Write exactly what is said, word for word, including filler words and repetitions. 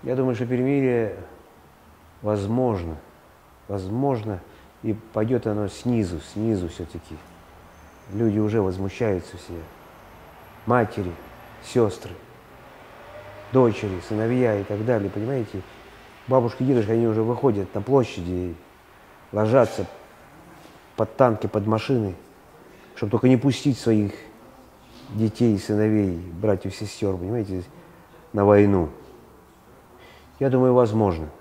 Я думаю, что перемирие возможно. Возможно, и пойдет оно снизу, снизу все-таки. Люди уже возмущаются все. Матери, сестры, дочери, сыновья и так далее, понимаете? Бабушки, дедушки, они уже выходят на площади и ложатся под танки, под машины, чтобы только не пустить своих детей, сыновей, братьев, сестер, понимаете, на войну. Я думаю, возможно.